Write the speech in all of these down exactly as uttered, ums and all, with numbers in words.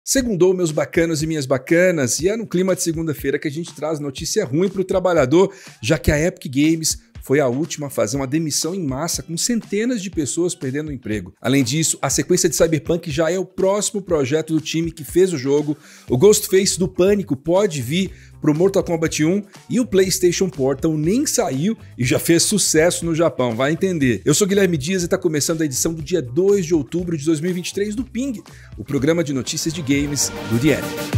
Segundou, meus bacanos e minhas bacanas, e é no clima de segunda-feira que a gente traz notícia ruim para o trabalhador, já que a Epic Games foi a última a fazer uma demissão em massa, com centenas de pessoas perdendo o emprego. Além disso, a sequência de Cyberpunk já é o próximo projeto do time que fez o jogo. O Ghostface do Pânico pode vir pro Mortal Kombat um e o PlayStation Portal nem saiu e já fez sucesso no Japão, vai entender. Eu sou Guilherme Dias e está começando a edição do dia dois de outubro de dois mil e vinte e três do Ping, o programa de notícias de games do The Epic.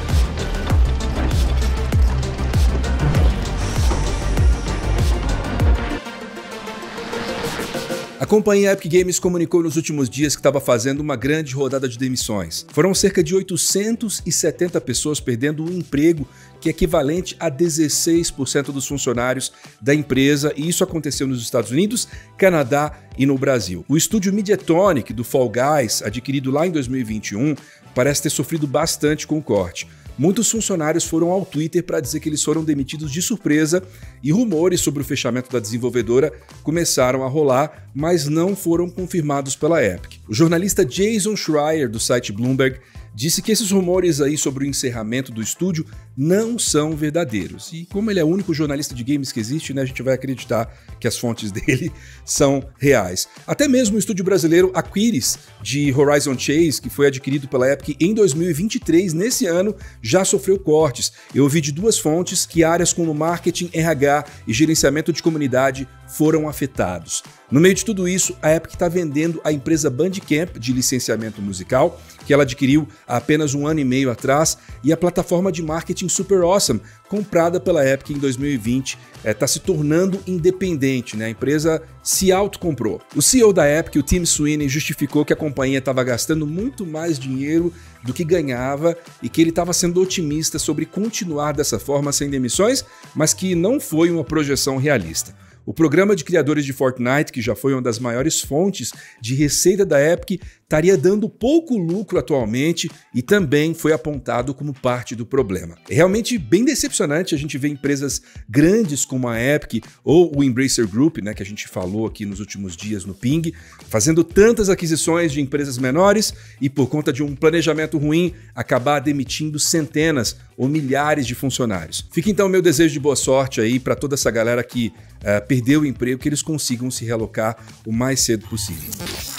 A companhia Epic Games comunicou nos últimos dias que estava fazendo uma grande rodada de demissões. Foram cerca de oitocentas e setenta pessoas perdendo o emprego, que é equivalente a dezesseis por cento dos funcionários da empresa, e isso aconteceu nos Estados Unidos, Canadá e no Brasil. O estúdio Mediatonic do Fall Guys, adquirido lá em dois mil e vinte e um, parece ter sofrido bastante com o corte. Muitos funcionários foram ao Twitter para dizer que eles foram demitidos de surpresa e rumores sobre o fechamento da desenvolvedora começaram a rolar, mas não foram confirmados pela Epic. O jornalista Jason Schreier, do site Bloomberg, disse que esses rumores aí sobre o encerramento do estúdio não são verdadeiros. E como ele é o único jornalista de games que existe, né, a gente vai acreditar que as fontes dele são reais. Até mesmo o estúdio brasileiro Aquiris, de Horizon Chase, que foi adquirido pela Epic em dois mil e vinte e três, nesse ano, já sofreu cortes. Eu ouvi de duas fontes que áreas como marketing, R H e gerenciamento de comunidade foram afetados. No meio de tudo isso, a Epic está vendendo a empresa Bandcamp de licenciamento musical, que ela adquiriu há apenas um ano e meio atrás, e a plataforma de marketing Super Awesome, comprada pela Epic em dois mil e vinte, está é, se tornando independente, né? A empresa se autocomprou. O C E O da Epic, o Tim Sweeney, justificou que a companhia estava gastando muito mais dinheiro do que ganhava e que ele estava sendo otimista sobre continuar dessa forma sem demissões, mas que não foi uma projeção realista. O programa de criadores de Fortnite, que já foi uma das maiores fontes de receita da Epic, estaria dando pouco lucro atualmente e também foi apontado como parte do problema. É realmente bem decepcionante a gente ver empresas grandes como a Epic ou o Embracer Group, né, que a gente falou aqui nos últimos dias no Ping, fazendo tantas aquisições de empresas menores e, por conta de um planejamento ruim, acabar demitindo centenas ou milhares de funcionários. Fica então o meu desejo de boa sorte aí para toda essa galera que uh, perdeu o emprego, que eles consigam se realocar o mais cedo possível.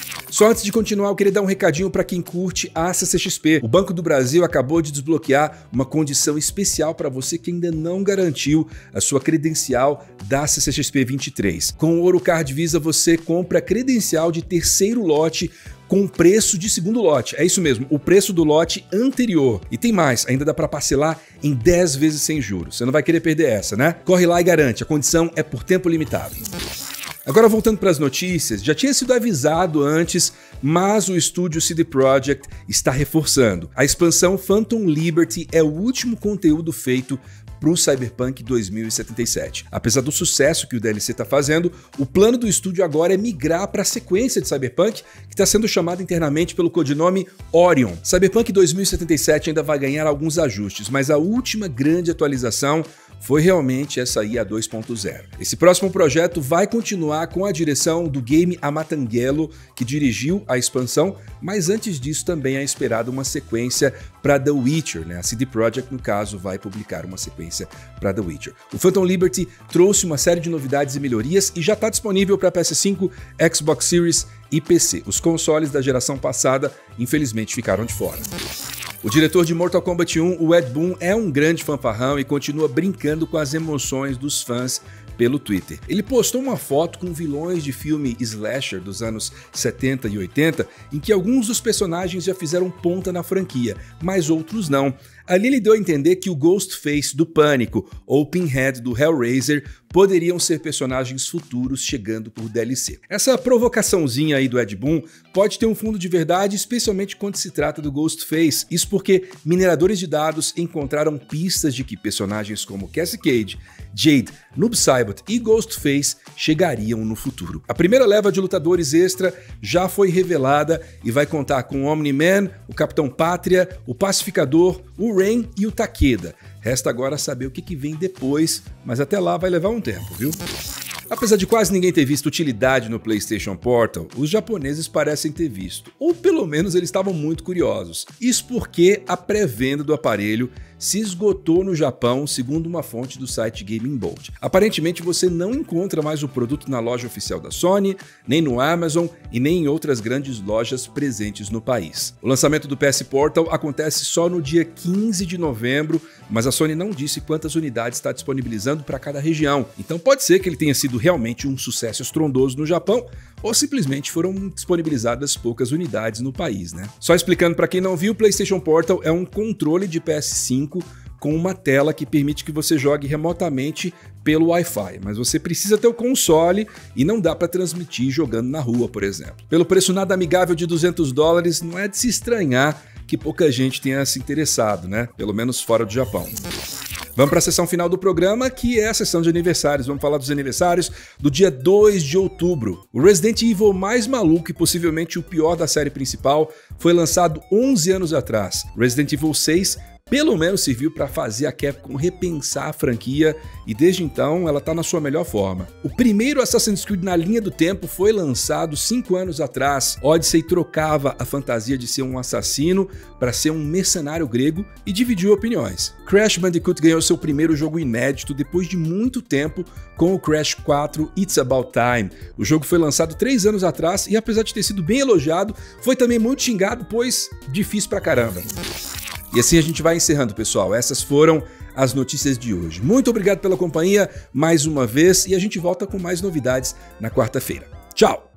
Só antes de continuar, eu queria dar um recadinho para quem curte a C C X P. O Banco do Brasil acabou de desbloquear uma condição especial para você que ainda não garantiu a sua credencial da C C X P vinte e três. Com o Ourocard Visa, você compra credencial de terceiro lote com preço de segundo lote. É isso mesmo, o preço do lote anterior. E tem mais, ainda dá para parcelar em dez vezes sem juros. Você não vai querer perder essa, né? Corre lá e garante, a condição é por tempo limitado. Agora voltando para as notícias, já tinha sido avisado antes, mas o estúdio C D Projekt está reforçando. A expansão Phantom Liberty é o último conteúdo feito para o Cyberpunk dois mil e setenta e sete. Apesar do sucesso que o D L C está fazendo, o plano do estúdio agora é migrar para a sequência de Cyberpunk, que está sendo chamada internamente pelo codinome Orion. Cyberpunk dois mil e setenta e sete ainda vai ganhar alguns ajustes, mas a última grande atualização foi realmente essa aí, a dois ponto zero. Esse próximo projeto vai continuar com a direção do Game Amatangelo, que dirigiu a expansão, mas antes disso também é esperada uma sequência para The Witcher, né? A C D Projekt, no caso, vai publicar uma sequência para The Witcher. O Phantom Liberty trouxe uma série de novidades e melhorias e já está disponível para P S cinco, Xbox Series e P C. Os consoles da geração passada, infelizmente, ficaram de fora. O diretor de Mortal Kombat um, o Ed Boon, é um grande fanfarrão e continua brincando com as emoções dos fãs pelo Twitter. Ele postou uma foto com vilões de filme slasher dos anos setenta e oitenta, em que alguns dos personagens já fizeram ponta na franquia, mas outros não. Ali ele deu a entender que o Ghostface do Pânico ou Pinhead do Hellraiser poderiam ser personagens futuros chegando por D L C. Essa provocaçãozinha aí do Ed Boon pode ter um fundo de verdade, especialmente quando se trata do Ghostface. Isso porque mineradores de dados encontraram pistas de que personagens como Cassie Cage, Jade, Noob Saibot e Ghostface chegariam no futuro. A primeira leva de lutadores extra já foi revelada e vai contar com o Omni-Man, o Capitão Pátria, o Pacificador, o Rain e o Takeda. Resta agora saber o que, que vem depois, mas até lá vai levar um tempo, viu? Apesar de quase ninguém ter visto utilidade no PlayStation Portal, os japoneses parecem ter visto, ou pelo menos eles estavam muito curiosos. Isso porque a pré-venda do aparelho se esgotou no Japão, segundo uma fonte do site Gaming Bolt. Aparentemente você não encontra mais o produto na loja oficial da Sony, nem no Amazon e nem em outras grandes lojas presentes no país. O lançamento do P S Portal acontece só no dia quinze de novembro, mas a Sony não disse quantas unidades está disponibilizando para cada região. Então pode ser que ele tenha sido realmente um sucesso estrondoso no Japão, ou simplesmente foram disponibilizadas poucas unidades no país, né? Só explicando para quem não viu, o PlayStation Portal é um controle de P S cinco com uma tela que permite que você jogue remotamente pelo Wi-Fi, mas você precisa ter o console e não dá para transmitir jogando na rua, por exemplo. Pelo preço nada amigável de duzentos dólares, não é de se estranhar que pouca gente tenha se interessado, né? Pelo menos fora do Japão. Vamos para a sessão final do programa, que é a sessão de aniversários. Vamos falar dos aniversários do dia dois de outubro. O Resident Evil mais maluco e possivelmente o pior da série principal foi lançado onze anos atrás. Resident Evil seis pelo menos serviu para fazer a Capcom repensar a franquia e desde então ela está na sua melhor forma. O primeiro Assassin's Creed na linha do tempo foi lançado cinco anos atrás. Odyssey trocava a fantasia de ser um assassino para ser um mercenário grego e dividiu opiniões. Crash Bandicoot ganhou seu primeiro jogo inédito depois de muito tempo com o Crash quatro It's About Time. O jogo foi lançado três anos atrás e apesar de ter sido bem elogiado, foi também muito xingado, pois difícil pra caramba. E assim a gente vai encerrando, pessoal. Essas foram as notícias de hoje. Muito obrigado pela companhia mais uma vez e a gente volta com mais novidades na quarta-feira. Tchau!